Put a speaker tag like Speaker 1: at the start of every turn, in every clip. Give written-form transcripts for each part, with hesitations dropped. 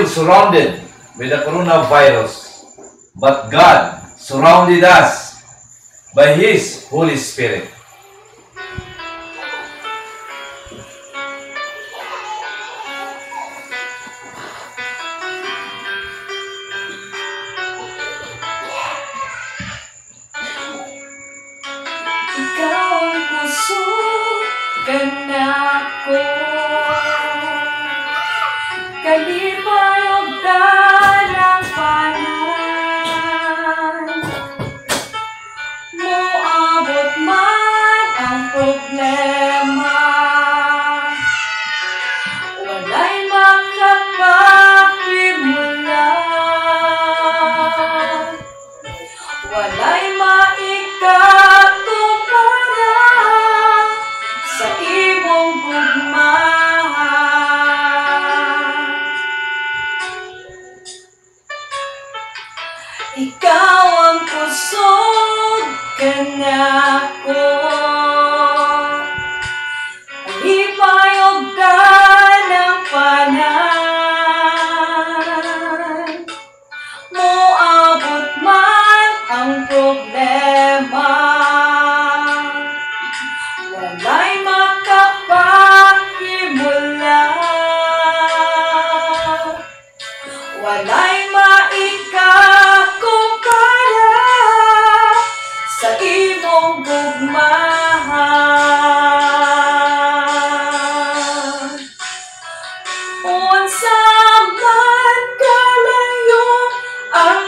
Speaker 1: surrounded with the coronavirus, but God surrounded us by His Holy Spirit.
Speaker 2: Ikaw ang puso ganako, kalipay og dalang panan. Moabot man ang problema, walay makapakimulan, walay maikatumbara sa imong gugma. Ikaw ang kusog kanako, alipay og ganang panan. Moabot man ang problema, walay makapakimulan, walay maikakumpara sa imong gugmahan. Unsa man kalayo ang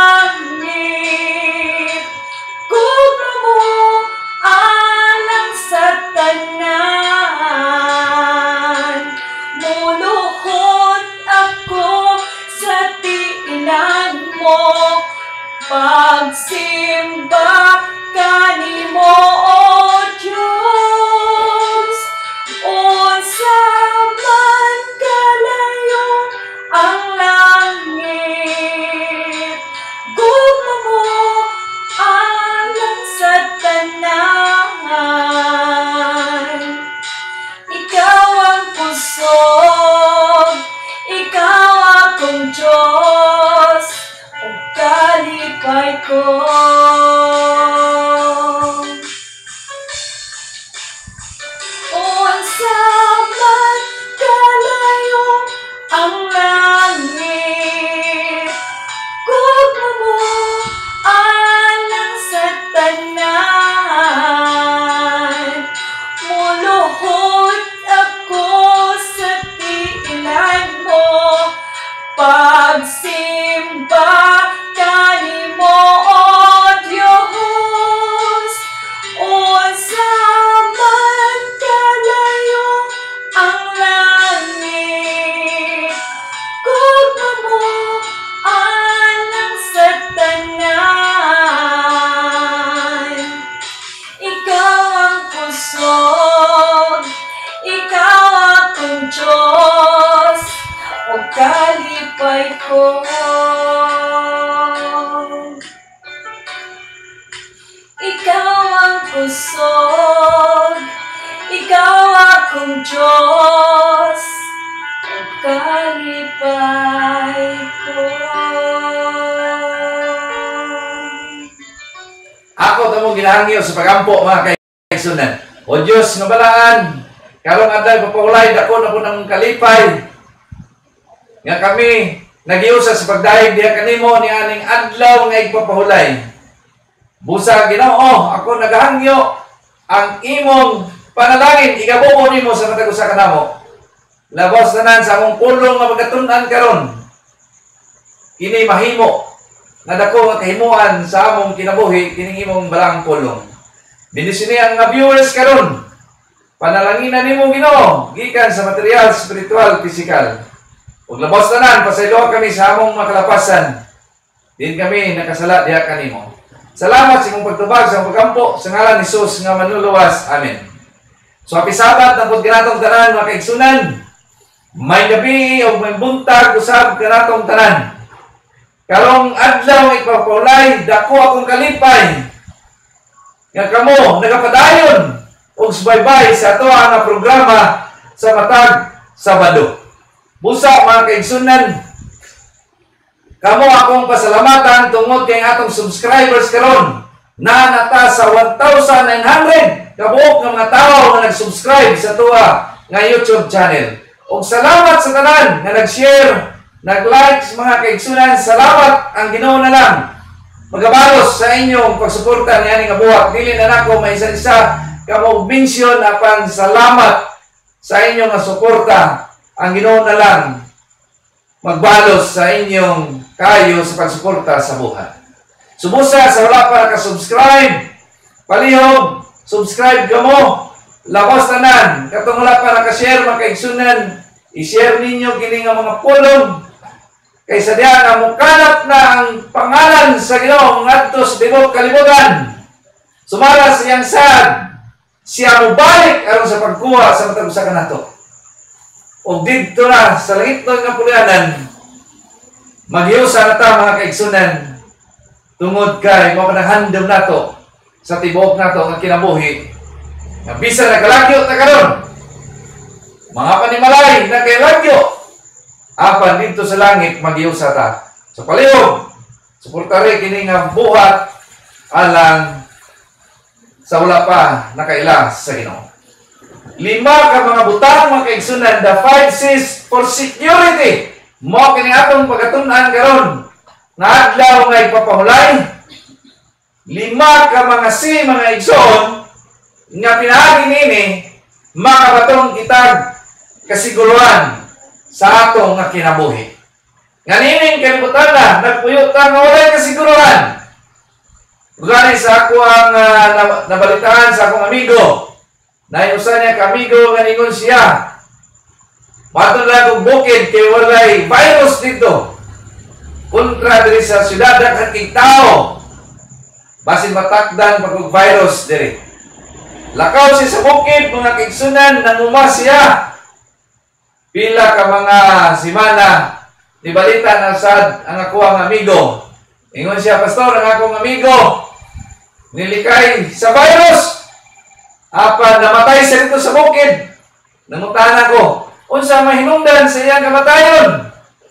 Speaker 2: langit, gugma mo alang sa tanan. Muluhod ako sa tiinan mo, pagsimba kanimo, O Diyos. Unsa man kalayo ang langit, gugma mo alang sa tanan. Ikaw ang pusog, ikaw akong Diyos, o kalipay ko. Unsa man kalayo ang langit, gugma mo alang sa tanan. Muluhod ako sa tiinan mo, pagsimba kanimo, O Diyos. Unsa man kalayo ang langit, gugma mo alang sa tanan. Ikaw ang pusog, ikaw akong Diyos, o kalipay ko. Ikaw ang pusog, ikaw akong Diyos, o kalipay ko.
Speaker 1: Ako tamo ginahangyo sa pagampo mga kaigsunan. O Diyos nga balaan, karong adlaw papahulay dako na po ng kalipay. Nga kami nagiusa sa pagdayeg diha kanimo ni aning adlaw nga igpapahulay. Busa Ginoo, ako nagahangyo ang imong panalangin igabuo nimo sa matag usa ka namo. Labos tanan sa among pulong nga magkatun-an karon. Kini mahimo na dako nga kahimuan sa among kinabuhi kining imong balang pulong. Binisini ang mga viewers karon. Panalanginan nimo Ginoo gikan sa material, spiritual, physical. Ug labos tanan pasaylo kami sa among makalapasan. Din kami nakasala diha kanimo. Salamat sa imong pagtubag sa pagkampo sa ngalan ni Jesus nga manluluwas. Amen. So happy Sabat na pud kanatong tanan mga kaigsunan. May gabi o may buntag usab kanatong tanan. Karong adlaw ipapulay dako akong kalipay. Nga kamo nagapadayon og subaybay sa ato nga programa sa matag Sabado. Busa mga kaigsunan, Kamo akong pasalamatan tungod kay atong subscribers karon na nata sa 1,900 kabuok nga mga tawo nga nag-subscribe sa tuwa nga YouTube channel. Og salamat sa tanan nga nag-share, nag-like mga kaigsunan. Salamat ang Ginoo na lang magabalos sa inyong pagsuporta niani nga buhat. Dili na nako maisa-isa kamo mention apan salamat sa inyong nga suporta. Ang Ginoo na lang magbalos sa inyong kayo sa pagsuporta sa buhat. Subusa sa wala pa naka-subscribe, palihog, subscribe ka mo. Labos tanan, katong wala pa naka-share, makaigsunan, i-share ninyo kini nga mga pulong. Kaysa diyan na mukanap na ang pangalan sa Ginoo ngadto sa tibuok kalibutan. Sumala siyang sad, siya mubalik aron sa pagkuha sa matag usa kanato. O dito na sa langit nga pulianan, maghiusa na ta mga kaigsunan, tungod kay mo pananghandom nato sa tibuok nato nga kinabuhi. Nga bisan nagalagyo ta karon, mga panimalay na kay lagyo, apan dito sa langit maghiusa ta. So palihog, suportare kini nga buhat alang sa wala pa nakaila sa Ginoo. 5 ka mga butang mga kaigsunan, the 5 C's for security. Mo kini atong pagatunan karon nga adlaw nga ipapahulay. 5 ka mga C mga igsoon nga pinaagi nini makabatong kitag kasiguruhan sa atong nga kinabuhi. Nga nining kalibutan na nagpuyot ta nga walay kasiguruhan. Gani sa ako ang nabalitaan sa akong amigo. Naiusan niya kamigo nga ningon siya. Matod lang kong bukid kay walay virus dito. Kontra diri sa syudad ang kay tao. Basin matakdan pag virus diri. Lakaw siya sa bukid mga kaigsunan nanguma siya. Pila ka mga simana di balita na sad ang ako ang amigo. Ingon siya, pastor, ang akong amigo nilikay sa virus. Apa namatay siya dito sa bukid. Nanguntahan ako, unsa mahinungdan sa iyang kamatayon?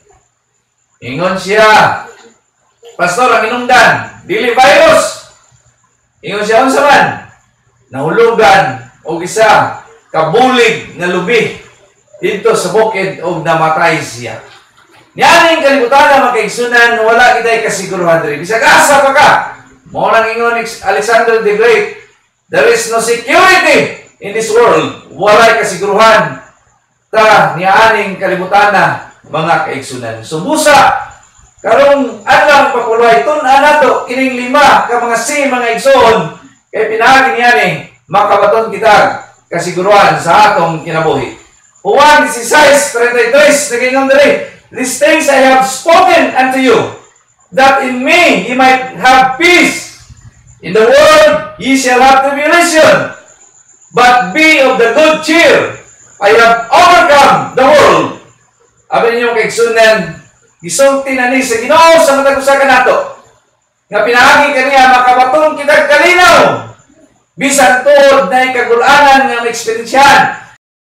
Speaker 1: Ingon siya, pastor, ang hinungdan dili virus. Ingon siya, unsa man? Nahulugan og isa kabulig nga lubi dito sa bukid og namatay siya. Nianing kalibutan na makaigsunan, wala kita'y kasiguruhan diri. Bisag asa pa ka. Mo nang ingon Alexander the Great, there is no security in this world. Walay kasiguruhan ta nianing kalibutan na mga kaigsunan. Subusa karong adlaw papuloy tun-an nato kining 5 ka mga C mga igsoon kay pinaagi niani makabaton kita kasiguruhan sa atong kinabuhi. Juan 16:33 nagingon diri, these things I have spoken unto you, that in me ye might have peace. In the world ye shall have tribulation, but be of the good cheer. I have overcome the world. Abi ninyo kaigsunan, gisulti na ni sa Ginoo sa matag usa kanato. Nga pinaagi kaniya makabaton kitag kalinaw. Bisan tuod na kagul-anan nga eksperyensyahan.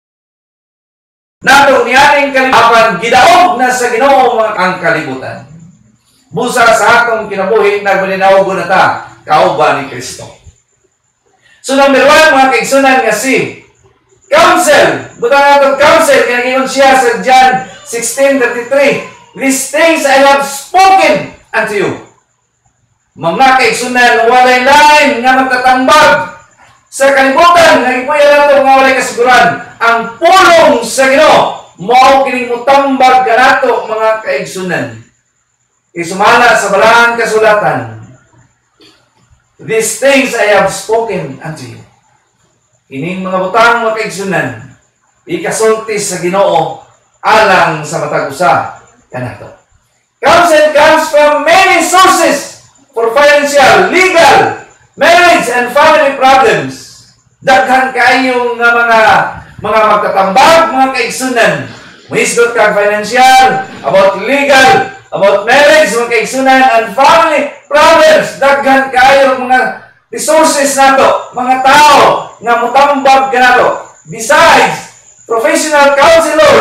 Speaker 1: Nato niyaning kalibutan gidaog na sa Ginoo ang kalibutan. Busa sa atong kinabuhi nagmalinaw na ta kauban ni Kristo. So number 1 mga kaigsunan nga si counsel. Butang nato counsel kaya ngayon siya sa John 16:33. These things I have spoken unto you. Mga kaigsunan walay lain nga magtatambag sa kalibutan nga ipuya nato nga walay kasiguran. Ang pulong sa Ginoo mao kining mutambag kanato mga kaigsunan. Isumala sa balaang kasulatan, these things I have spoken unto you. Ining mga butang mga kaigsunan, ikasulti sa Ginoo alang sa matag usa kanato. Counsel comes from many sources for financial, legal, marriage and family problems. Daghan kayo nga mga magtatambag, mga kaigsunan. Muhisgot kang financial, about legal, about marriage, mga kaigsunan, and family problems. Daghan kayo mga resources nato, mga tao nga mutambag ka nato. Besides, professional counselors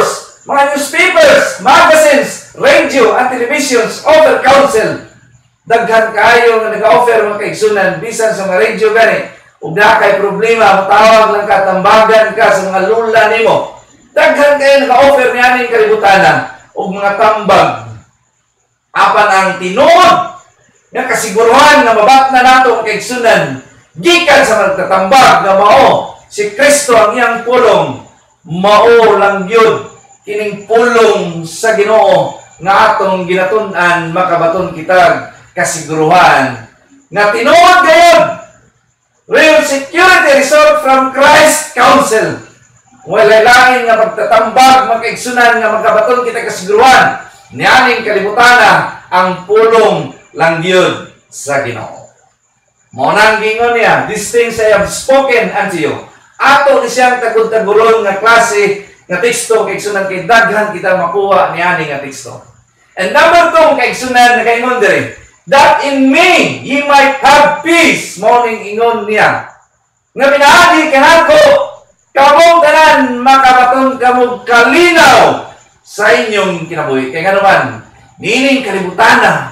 Speaker 1: mga newspapers, magazines, radio, and televisions, offer counsel. Daghan kayo nga nag-offer mga kaigsunan, bisan sa mga radio gani, ug na kay problema, matawag lang ka, tambagan ka sa mga lula nimo. Daghan kayo nag-offer niya ning kalibutan ug mga tambag. Apan ang tinuod nga kasiguruhan nga mabat na nato ang kaigsunan, gikan sa magtatambag nga mao si Kristo ang iyang pulong, mao lang yun kining pulong sa Ginoo nga atong ginatun-an makabaton kitag kasiguruhan nga tinuod gayon real security result from Christ counsel. Wala lain nga pagtatambag magkaigsunan nga magkabaton kita kasiguruhan nianing kalibutana ang pulong lang yun sa Ginoo. Mao nang gingon niya, these things I have spoken unto you. Ato ni siyang tagud-taguron nga klase nga teksto kaigsunan kay daghan kita makuha niani nga teksto. And number 2 kaigsunan nagaingon diri, that in me ye might have peace. Morning ingon niya nga pinaagi kanako kamong tanan makabaton kamong kalinaw sa inyong kinabuhi. Kay nga naman nining kalibutana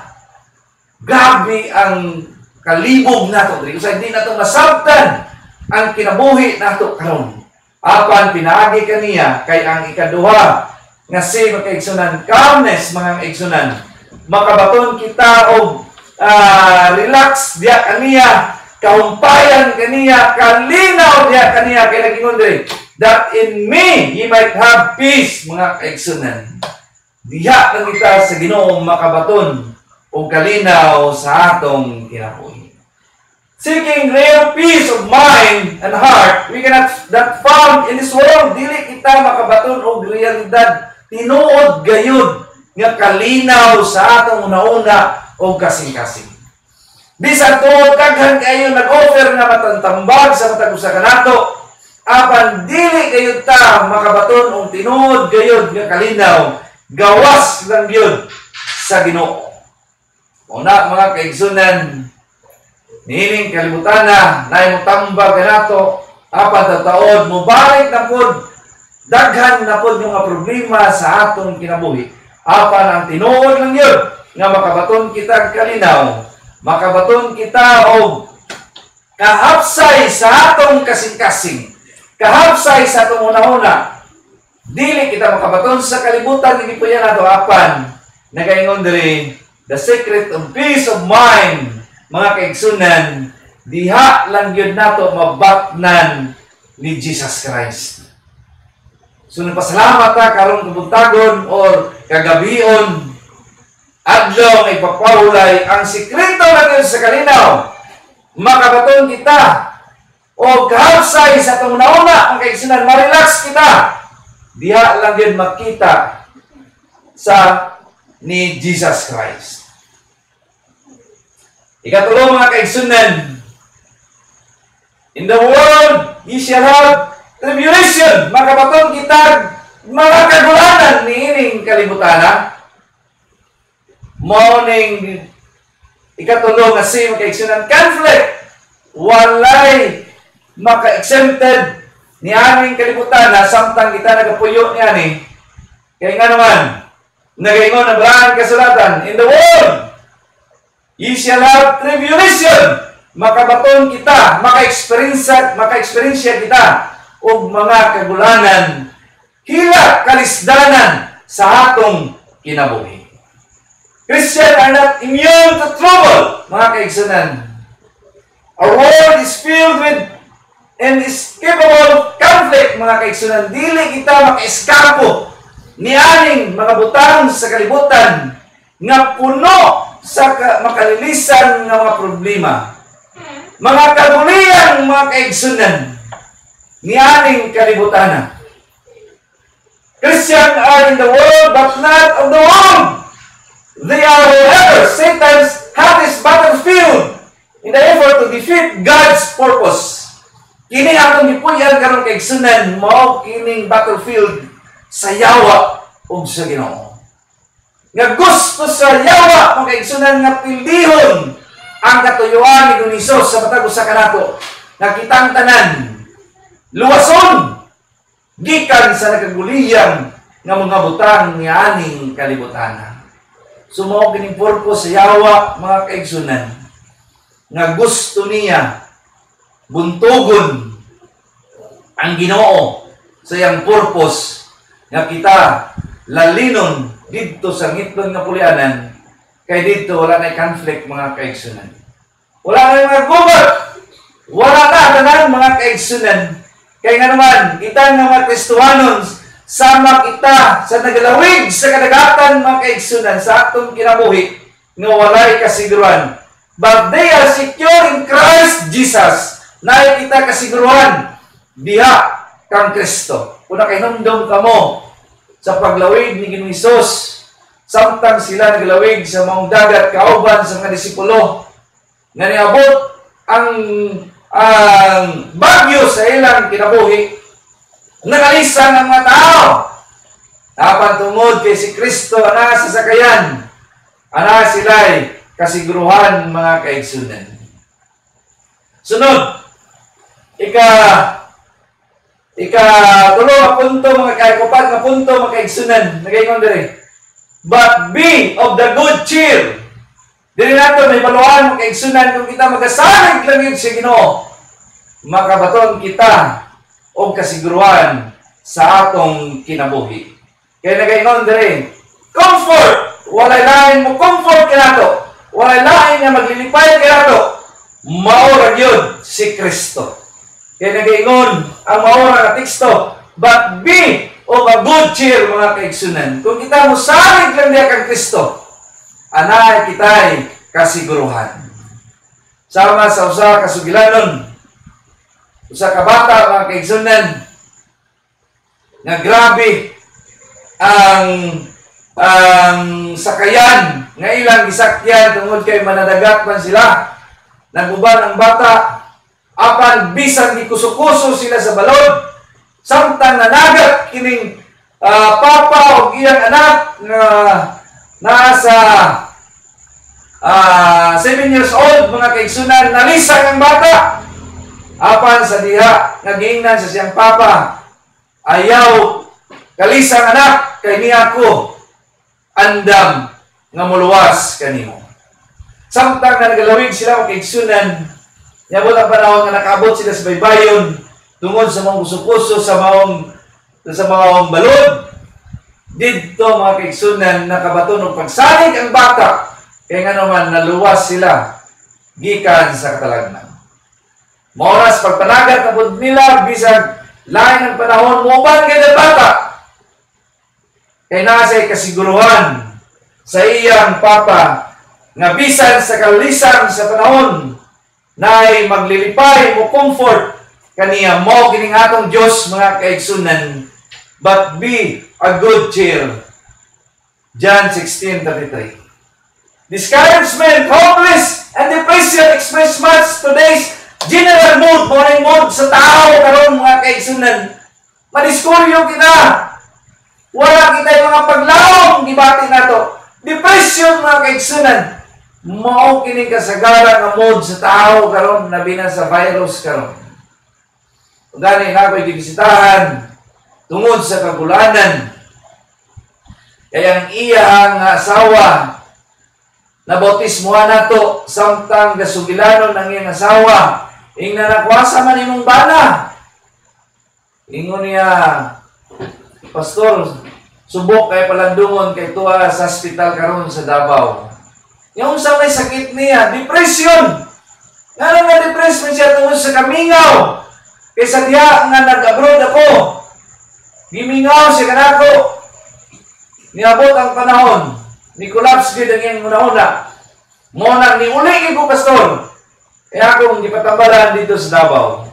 Speaker 1: grabe ang kalibog nato diri usa hindi nato masabtan ang kinabuhi nato karon. Apan pinaagi kaniya kay ang ikaduha nga si makaigsunan calmness mga kaigsunan makabaton kita og relax diya kaniya, kahumpayan kaniya, kalinaw diya kaniya kay nagingon diri, that in me ye might have peace mga kaigsunan. Diha lang kita sa Ginoo makabaton og kalinaw sa atong kinabuhi. Seeking real peace of mind and heart, we cannot that found in this world. Dili kita makabaton og realidad tinuod gayud nga kalinaw sa atong una-una o kasing-kasing. Bisan tuod daghan kayo nag-offer nga matantambag sa matag usa kanato, apan dili gayud ta makabaton og tinuod gayud nga kalinaw, gawas lang gyud sa Ginoo. Una mga kaigsunan, nining kalibutana na tambag kanato, apan taod mo balik na pod daghan na pod yung problema sa atong kinabuhi. Apan ang tinuod lang yun nga makabaton kita kalinaw, makabaton kita og kahapsay sa atong kasing-kasing, kahapsay sa atong una-una. Dili kita makabaton sa kalibutan hindi po yan ato apan nagaingon diri the secret of peace of mind mga kaigsunan, diha lang yun nato mabatnan ni Jesus Christ. So nagpasalamat ta karong kabuntagon or kagabion adlaw nga ipapahulay ang sikreto natin sa kalinaw, makabaton kita o kahapsay sa itong nauna ang kaigsunan, ma-relax kita, diha lang yun makita sa ni Jesus Christ. Ikatulo mga kaigsunan, in the world ye shall have tribulation, makabaton kita mga kagulanan ni ining kalibutana. Morning ikatulo nga si makaigsunan conflict, walay maka-exempted ni aming kalibutana samtang kita nagapuyo niani. Kaya nga naman nagaingon ang brahang kasulatan, in the world ye shall have tribulation, makabaton kita, maka-experience kita og mga kagulanan, hila kalisdanan sa atong kinabuhi. Christians are not immune to trouble, mga kaigsunan. Our world is filled with inescapable conflict, mga kaigsunan. Dili kita maka-eskapo ni aning mga butang sa kalibutan nga puno sa makalilisan nga mga problema. Mga kabulian, mga kaigsunan, ni aning kalibutan. Christians are in the world but not of the world. They are however Satan's hottest battlefield in the effort to defeat God's purpose. Kini atong gipuyan karon kaigsunan mao kining battlefield sa yawa ug sa Ginoo. Nga gusto sa yawa mga kaigsunan nga pildihon ang katuyuan ni Hesus sa matag usa kanato nga kitang tanan luwason gikan sa nagaguliyang nga mga butang ni aning kalibutana. Sumao kining purpose sa Yawa, mga kaigsunan, nga gusto niya buntugon ang Ginoo sa iyang purpose nga kita lalinon dito sa ngitlon nga pulianan, kay dito wala na conflict, mga kaigsunan. Wala na mga gubat, wala na tanan, mga kaigsunan. Kaya nga naman, kita nga mga Kristohanon, sama kita sa nagalawig sa kadagatan, mga kaigsunan, sa atong kinabuhi, nga walay kasiguruhan. But they are secure in Christ Jesus. Na kita kasiguruhan, diha kang Kristo. Kung nakahinumdum ka mo sa paglawig ni Ginoong Hesus, samtang sila naglawig sa maong dagat, kauban sa mga disipulo, nga niabot ang bagyo sa ilang kinabuhi, nakalisan ang mga tao. Dapat tungod kay si Kristo, ana sa sakayan, ana sila'y kasiguruhan, mga kaigsunan. Sunod, tulo nga punto, mga kaikupat nga punto, mga kaigsunan, nagayon dire. But be of the good cheer. Dili nato may baluan, mga kaigsunan, kung kita magasalig lang yun sa Ginoo, makabaton kita o kasiguruhan sa atong kinabuhi. Kaya nagayon dire, comfort, walay lain mo comfort ka nato, walay lain nga maglilipay ka nato, maura yun si Kristo. Kaya nagayon ang maura na teksto, but be of a good cheer, mga kaigsunan. Kung kita mo salig lang diya kang Kristo, anay kita'y kasiguruhan. Sama sa usa kasugilanon, usa ka bata, mga kaigsunan, nga grabe ang sakayan nga ilang gisakyan tungod kay manadagat man sila. Naguban ang bata, apan bisan gikuso-kuso sila sa balod, samtang nanagat kining papa o iyang anak nga nasa 7 years old, mga kaigsunan, nalisang ang bata. Apan sa diha nagingnan sa siyang papa, ayaw kalisang anak, kay niya ko andam nga muluwas kanimo. Samtang nagalawig sila, mga kaigsunan, yabot ang panahon nga nakabot sila sa baybayon tungod sa mga kuso-kuso sa maong balod. Dito, mga kaigsunan, nakabaton ng pagsalig ang bata, kaya nga naman naluwas sila gikan sa katalagnan. Maoras pagpanagat na po nila, bisag lain ng panahon, muban kay na bata, kay nasa'y kasiguruhan sa iyang papa, nga bisan sa kalisang sa panahon, na'y maglilipay mo comfort kaniya mo kining atong Diyos, mga kaigsunan, but be a good cheer. John 16:33. Discouragement, hopeless, and depression express much today's general mood, morning mood sa tao karon, mga kaigsunan. Madiskuryo kita. Wala kita yung mga paglawong gibati nato. Depression, mga kaigsunan. Mao kining kasagaran nga mood sa tao karon, labi na sa virus karon. Gani nga ko'y gibisitahan tungod sa kagulanan. Kaya ang iyang asawa nabautismuhan nato, samtang gasugilanon ng iyang asawa, ing nanakwasa man imong bana. Ingon niya, Pastor, subok kay palandungon kay tuwa sa hospital karon sa Davao. Yung sa may sakit niya, depression. Nga nga depression siya tungod sa kamingaw. Kaysa diya nga nag-abroad ako, gimingaw siya kanako. Niabot ang panahon, ni collapse gid ang iyang una-una. Muna ni uli ko, Pastor. Kaya akong gipatambalan dito sa Davao.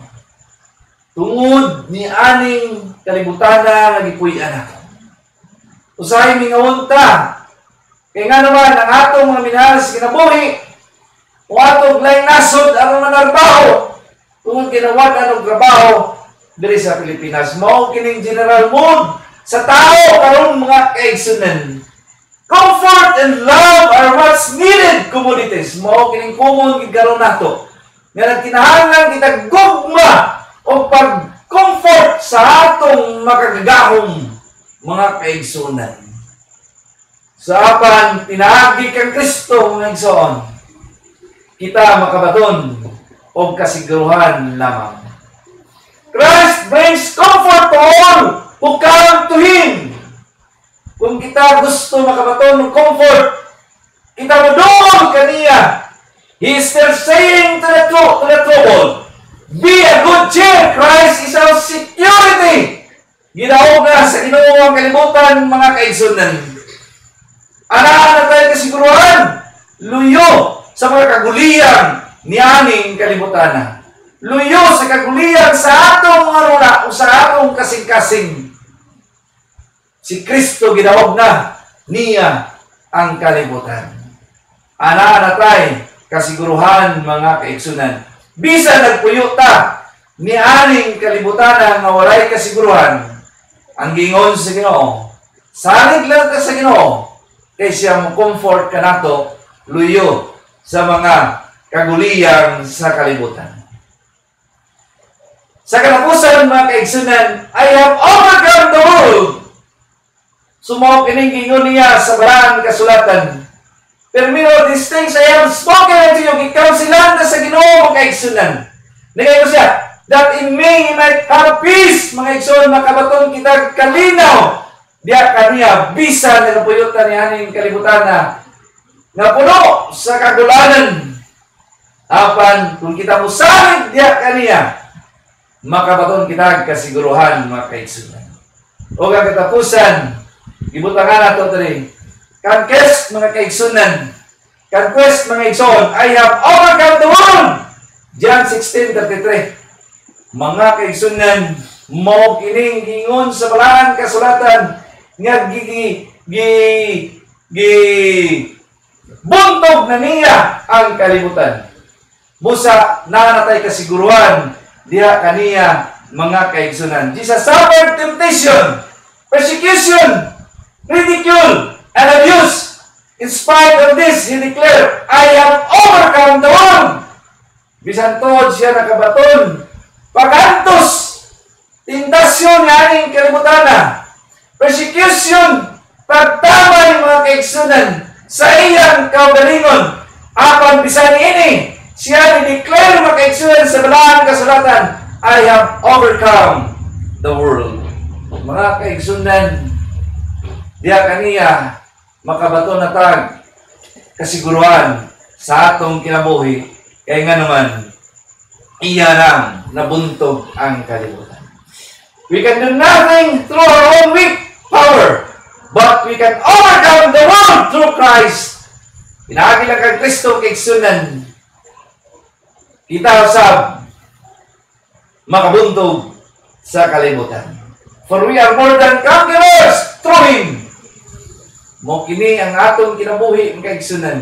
Speaker 1: Tungod ni aning kalibutana nga gipuy-an ako. Usahay mingawunta. Kaya nga naman, ang atong mga minahal sa kinabuhi, o atong laing nasod, ang manarbaho, tungod kinawad anong trabaho, diri sa Pilipinas. Mao kining general mood sa tao karon, mga kaigsunan. Comfort and love are what's needed, commodities. Mao kining common gid karon nato. Nga nagkinahanglan kita gugma o pag-comfort sa atong makagagahom mga kaigsunan. Sa apan pinaagi kang Kristo mga igsoon, kita makabaton o kasiguruhan lamang. Christ brings comfort to all who come to Him. Kung kita gusto makabaton ng comfort, kita mo doon kaniya. He is still saying to the troubled, be a good cheer, Christ is our security. Ginaog na sa Ginoo ang kalibutan, mga kaigsunan. Anaan na tayo kasiguruhan, luyo sa mga kaguliyang niyaning kalibutan na. Luyo sa kaguliyang sa atong mga runa o sa atong kasing-kasing. Si Kristo ginaog na niya ang kalibutan. Anaan na tayo kasiguruhan, mga kaigsunan. Bisa nagpuyo ta ni aning kalibutan nga walay kasiguruhan. Ang gingon sa Ginoo, salig lang ka sa Ginoo, kay siya mo comfort ka nato, luyo sa mga kaguliyang sa kalibutan. Sa katapusan, mga kaigsunan, I have overcome the world. Sumaw kining gingon niya sa barang kasulatan. Termino these things I have spoken unto you, gikausilan na sa Ginoo, mga kaigsunan. Nagay ko siya, that in me might have peace, mga igsoon, makabaton kita kalinaw. Diya kaniya, bisa na napuyutan ni aning kalibutan na puno sa kagulanan. Apan, kung kita musamit, diya kaniya, makabaton kita kasiguruhan, mga kaigsunan. O ang katapusan, ibutangan nato tali. Conquest, mga kaigsunan. Conquest, mga igsoon. I have overcome the world. John 16:33. Mga kaigsunan, mo kining gingon sa balaan kasulatan nga buntog na niya ang kalibutan. Busa na natay kasiguruhan diha kaniya, mga kaigsunan. Jesus suffered temptation, persecution, ridicule, and abuse. In spite of this, He declared, I have overcome the world. Bisan tod siya nakabaton, pagantos, tentasyon nga aning kalibutan na, persecution, pagtamay, mga kaigsunan, sa iyang kaugalingon. Apan bisan ini, siya ni-declare, mga kaigsunan, sa balaan kasulatan, I have overcome the world. Mga kaigsunan, diya kaniya, makabato na tag kasiguruhan sa atong kinabuhi, kaya nga naman, iya lang nabuntog ang kalibutan. We can do nothing through our own weak power, but we can overcome the world through Christ. Pinaagi lang kang Kristo kaigsunan, kita usab makabuntog sa kalibutan. For we are more than conquerors through Him. Mo kini ang atong kinabuhi, mga kaigsunan.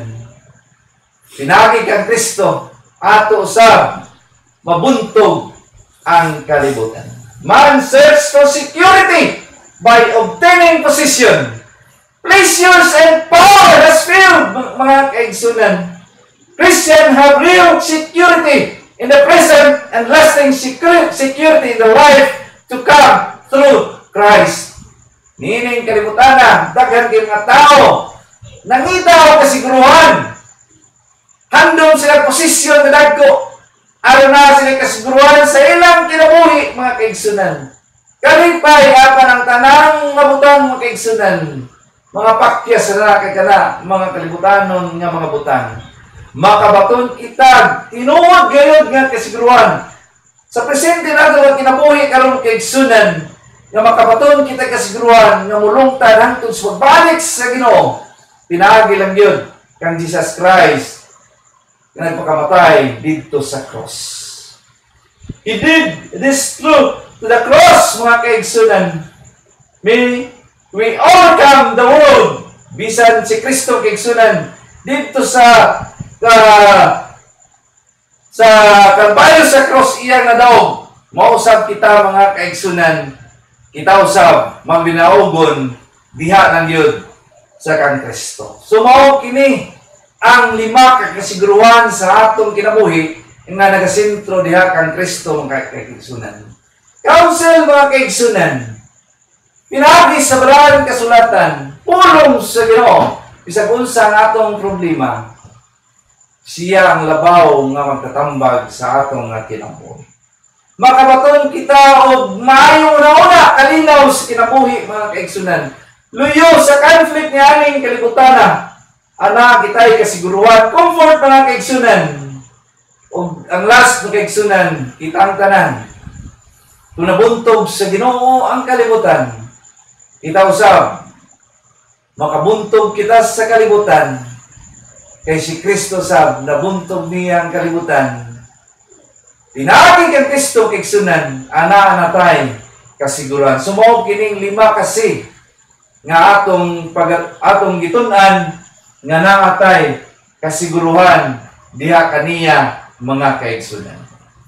Speaker 1: Pinagi kang Kristo, ato usab mabuntog ang kalibutan. Man search for security by obtaining position. Pleasures and power has filled, mga kaigsunan. Christians have real security in the present and lasting security in the life to come through Christ. Nining kalibutan na, daghan kay mga tao, nangita o kasiguruhan, handom sila posisyon na dagko, araw na sila kasiguruhan sa ilang kinabuhi, mga kaigsunan. Kalipay, apan ang tanang mabutang, mga kaigsunan, mga pakya sa kay kana, mga kalibutanon nga mga butang. Makabaton kitag, tinuod gayod nga kasiguruhan. Sa presente nato ang kinabuhi karon kaigsunan, nga makabaton kita kasiguruhan nga mulungtad hangtod sa pagbalik sa Ginoo. Pinaagi lang yun kang Jesus Christ nga nagpakamatay dito sa cross. He did this through to the cross, mga kaigsunan. We overcome the world. Bisan si Kristo kaigsunan dito sa kalbayo sa cross iyang nadaog. Mausab kita, mga kaigsunan, kita usab mambinaugon diha ng yun sa kang Kristo. So mao kini ang lima ka kasiguruhan sa atong kinabuhi nga nagasentro diha kang Kristo, mga kaigsunan. Counsel, mga kaigsunan. Pinagi sa balahan kasulatan, pulong sa Ginoo, bisag unsa ang atong problema, siya ang labaw nga magtatambag sa atong nga kinabuhi. Makabaton kita og maayong nauna kalinaw sa kinabuhi, mga kaigsunan. Luyo sa conflict ni aning kalibutan, ana kita'y kasiguruhan, comfort, mga kaigsunan. O ang last ng kaigsunan, kita ang tanan. Kung nabuntog sa Ginoo ang kalibutan, kita usab, makabuntog kita sa kalibutan, kay si Kristo sab, nabuntog niya ang kalibutan. Pinagi kang Kristo kaigsunan, ana natay kasiguran. Sumao kining 5 kasi nga atong gitun-an nga naatay kasiguruhan diha kaniya, mga kaigsunan.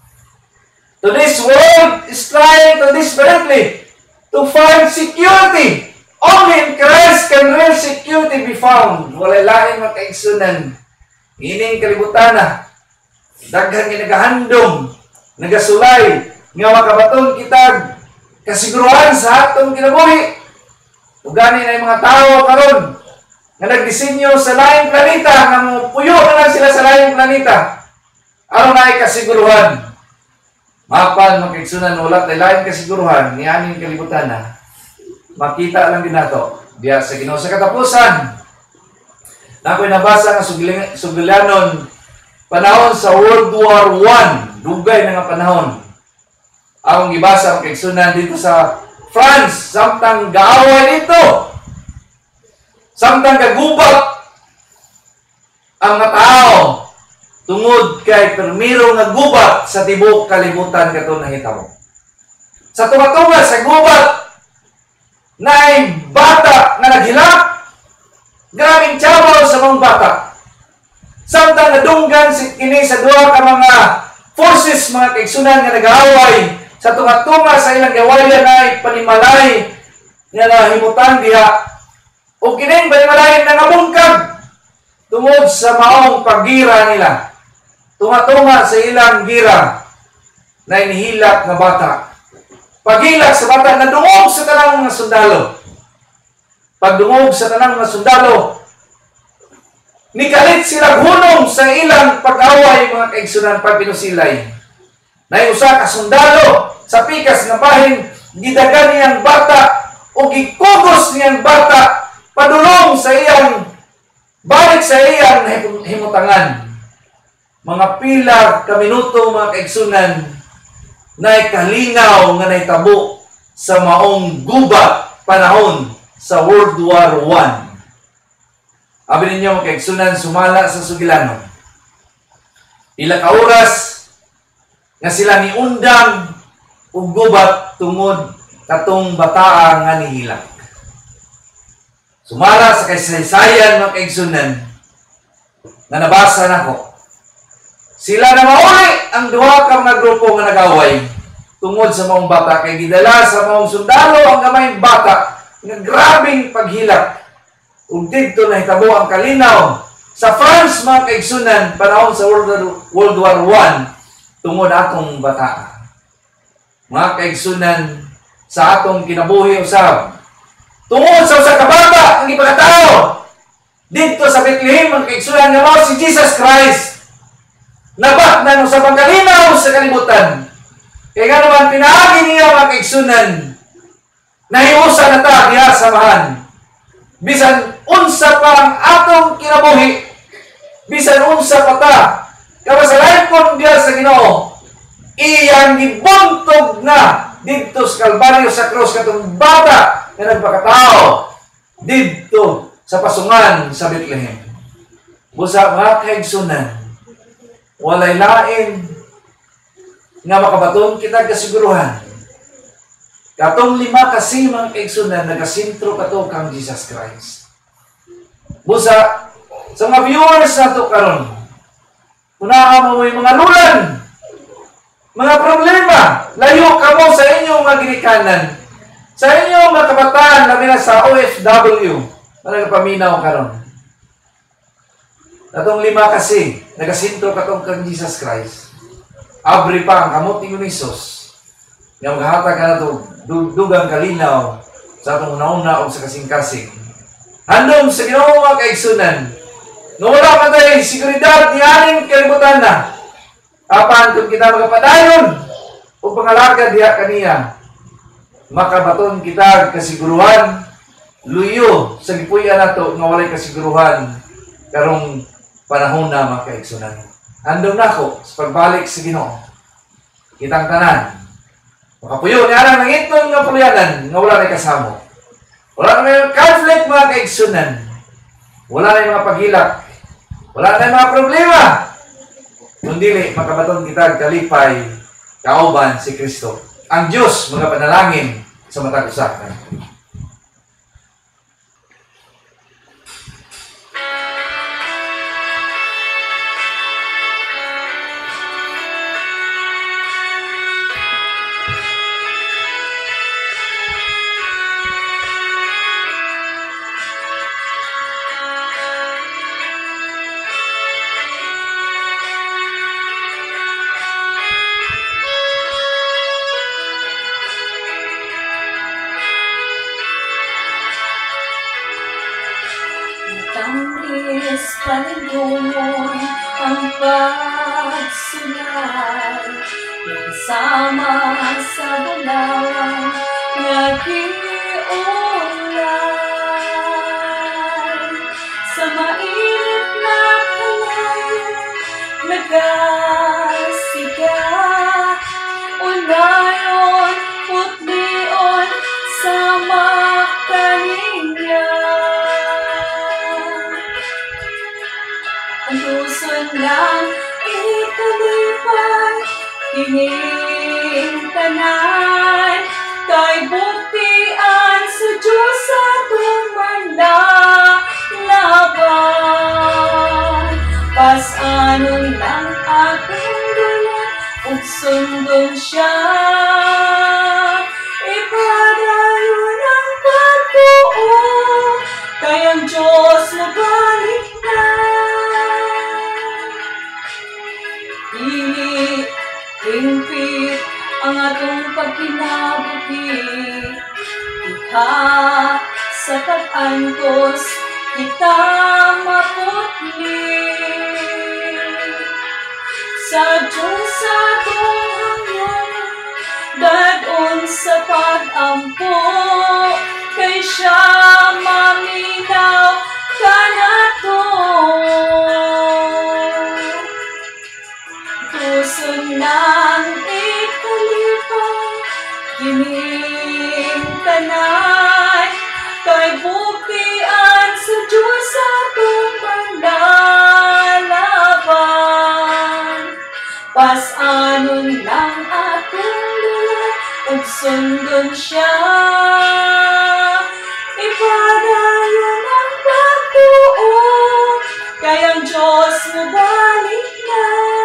Speaker 1: To this world is trying to desperately to find security. Only in Christ can real security be found. Walay lain, mga kaigsunan. Ining kalibutan na daghang nagahandom, nagasulay, nga makabaton kita kasiguruhan sa atong kinabuhi. Ug gani na yung mga tao karon nga nagdisenyo sa laing planeta, nga puyo na lang sila sa laing planeta. Aron na ay kasiguruhan. Mapan, mga kaigsunan, wala tayo laing kasiguruhan, ni aning kalibutan na. Makita lang din nato diya sa Ginoo. Sa katapusan, na ako'y nabasa nga suglanon panahon sa World War I, dugay na nga panahon. Akong gibasa ang kaigsunan dito sa France, samtang gaaway dito, samtang gagubat ang mga tao tungod kay permiro nga gubat sa tibok kalibutan kato nahitabo. Sa tumatunga sa gubat, na bata nga naghilak, grabing tiyabaw sa mga bata. Samtang nadunggan kini sa duha ka mga forces, mga kaigsunan nga nag-aaway, sa tunga-tunga sa ilang gawayan ay panimalay nga nahimutan diha. O kining panimalay na nabungkag tungod sa maong paggira nila. Tunga-tunga sa ilang gira na inihilak na bata. Paghilak sa bata, nadungog sa tanang mga sundalo. Pagdungog sa tanang mga sundalo, nikalit sila hunong sa ilang pag-away, mga kaigsunan, pagpinusilay. Na usa ka sundalo sa pikas nga bahin, gidagan niyang bata o gikugos niyang bata padulong sa iyang balik sa iyang himutangan. Mga pila ka minuto, mga kaigsunan, na ikalinaw nga naitabo sa maong gubat panahon sa World War I. Abi ninyo, mga kaigsunan, sumala sa sugilanon. Pila ka oras nga sila ni undang ug gubat tungod katong bataa nga nihilak. Sumala sa kasaysayan, mga kaigsunan, na nabasa nako. Sila na mauli ang duha ka mga grupo nga nag-away tungod sa maong bata, kay gidala sa maong sundalo ang gamay bata nga grabing paghilak. Ug didto nahitabo ang kalinaw sa France, mga kaigsunan, panahon sa World War I tungod atong bata. Mga kaigsunan, sa atong kinabuhi usab, tungod sa usa ka bata ang ipakatao didto sa Bethlehem, mga kaigsunan, nga mao si Jesus Christ. Nabat na sa pagkalinaw sa kalibutan. Kaya nga naman, pinaagi niya, mga kaigsunan, nahiusa na ta diha samahan. Bisan unsa pa ang atong kinabuhi, bisan unsa pa ta, kamasalaykon diha sa Ginoo, iyang gibuntog na didto sa Kalbaryo sa krus katong bata nga nagpakatao didto sa pasungan sa Bethlehem. Busa, mga kaigsunan, walay lain nga makabaton kita kasiguruhan. Katong 5 kasi, mga kaigsunan, nagasintro kato kang Jesus Christ. Busa, sa mga viewers nato karon, unahan mo yung mga lulan, mga problema, layo ka mo sa inyong mga ginikanan, sa inyong mga kabataan, labi na sa OFW, na nagpaminaw karon. Katong 5 kasi, nagasintro katong kang Jesus Christ. Abri pa ang kamot ni Isus. Nga maghatag ka na ito, dugang kalinaw sa atong una-una o sa kasing-kasing. Handom sa Ginoo mga kaigsunan. Nga wala pa tayo seguridad ni aning kalibutan na. Apan kung kita magapadayon o pangalagad diha kaniya, makabaton kita kasiguruhan, luyo sa gipuy-an nato nga walay kasiguruhan karong panahon na mga kaigsunan. Andong nako sa pagbalik sa Ginoo. Kitang tanan. Makapuyo ni arang nangitnon nga puluyanan nga wala na kasamo. Wala na conflict mga kaigsunan. Wala na mga paghilak. Wala na mga problema. Kundi makabaton kita kalipay kauban si Kristo. Ang Diyos mga panalangin sa matag usapan.
Speaker 2: Tamis paningumon ang pagsulay, kasama sa bulawan nag-iulay. Sa mainit na kalayo nagasiga, unayon putlion sama kaninya. Ang tuson lang ikalipay, kining tanan, kay buktian sa Diyos atong manlalaban. Pas-anon lang atong dala, ug sundon siya, ipadayon ang pagtuo, kay ang Diyos nabalik na. Hingpit ang atong pagkinabuhi, diha sa pag-antos kita maputli. Sa Diyos atong hangyanan, dadon sa pag-ampo, kay siya maminaw kanato. Tuson ng ikalipay, kining tanan, kay buktian sa Diyos atong manlalaban. Pas-anon lang atong dala, ug sundon siya, ipadayon ang pagtuo, kay ang Diyos mabalik na.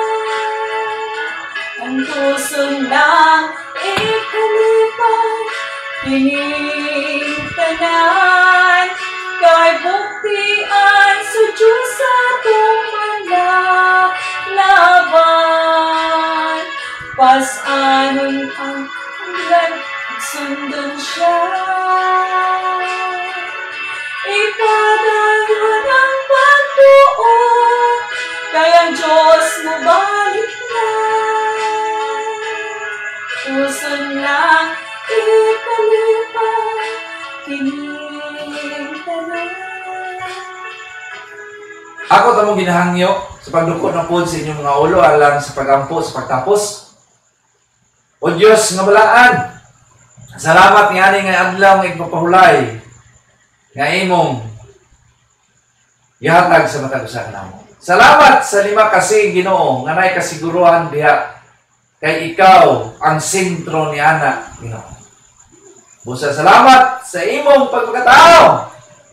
Speaker 2: Ang tuson lang ikalipay, kining tanan, kay buktian sa Diyos atong manlalaban. Pas-anon ang ulan, sundon siya, ipadayon ang pagtuo, kay ang Diyos mabalik na. Tuson lang ikalipay, kining tanan.
Speaker 1: Ako tamong ginahangyo sa pagdukot ng pod sa inyong mga ulo alang sa pagampo sa pagtapos. O Diyos nga balaan, salamat nga ani nga adlaw nga igpapahulay nga imong ihatag sa matag usa namo. Salamat sa lima kasi Ginoo nga nay kasiguruhan diha kay ikaw ang sentro ni ana Ginoo. Busa salamat sa imong pagpakatao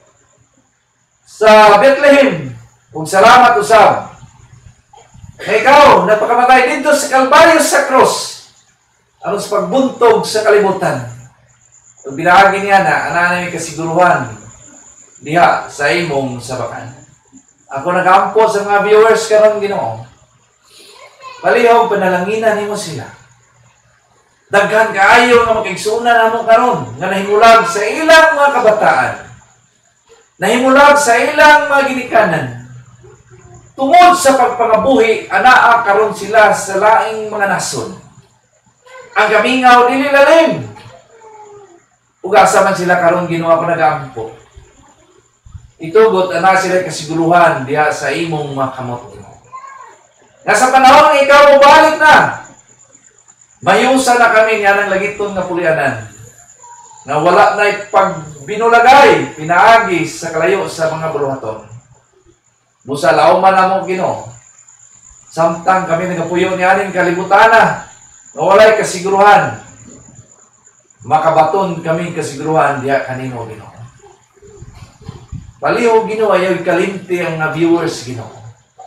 Speaker 1: sa Bethlehem. Ug salamat usab kay ikaw napakamatay dito sa Kalbaryo sa cross aron sa pagbuntog sa kalibutan. Ug binaagi niya na ana may kasiguruhan diha sa imong sabakan. Ako nagampo sa mga viewers karon Ginoo. Palihog panalanginan nimo sila. Daghan kaayo nga makaigsunan namo karon nga nahimulag sa ilang mga kabataan. Nahimulag sa ilang mga ginikanan. Tungod sa pagpangabuhi, anaa karon sila sa laing mga nason. Ang kamingaw dili lalim. Ug asa man sila karon Ginoo pa nagaampo. Itugot ana sila kasiguruhan diha sa imong makamot. Nga sa panahon nga ikaw mobalik na, mayusa na kami nga ng lagiton nga pulianan. Nga wala na pagbinulagay, pinaagi sa kalayo sa mga buluhaton. Busa lauman na mo Ginoo. Samtang kami nagapuyo ni aning kalibutan na walay kasiguruhan. Makabaton kami kasiguruhan diha kanimo Ginoo. Palihog Ginoo ayaw kalimti ang mga viewers Ginoo.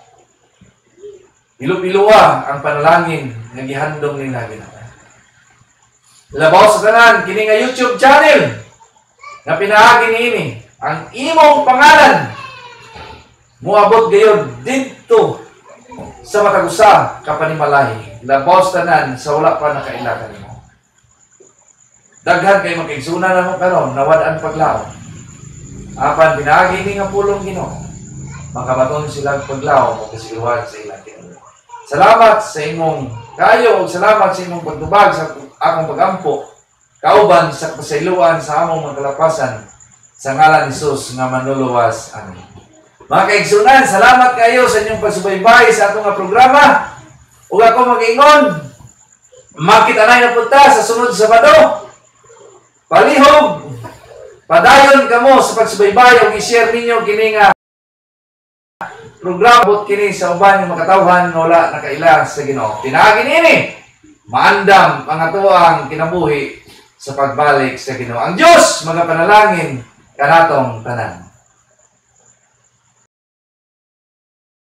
Speaker 1: Ilupiluwa ang panalangin nga gihandom nila Ginoo. Labaw sa tanan kini nga YouTube channel nga pinaagi niini ang imong pangalan muabot gayud didto sa matag usa ka panimalahi. Labaw sa tanan sa wala pa nakaila kanimo. Daghan kay makigsunan namo karon nawad-an paglaom. Apan pinaagi ni nga pulong Ginoo. Makabaton sila paglaom o kasiguruhan sa ilang Ginoo. Salamat sa imong kayo, salamat sa imong pagtubag sa akong pagampo. Kauban sa pasayloan sa among mga kalapasan sa ngalan ni Jesus nga manluluwas. Amen. Mga kaigsunan, salamat kayo sa inyong pagsubaybay sa atong nga programa. Ug ako mag-ingon, makita na punta sa sunod Sabado. Palihog, padayon kamo sa pagsubaybay ug i-share ninyo kini nga programa bot kini sa uban yung makatawhan nga wala nakaila sa Ginoo. Pinaagi niini maandam ang atuang kinabuhi sa pagbalik sa Ginoo. Ang Dios magapanalangin kanatong tanan.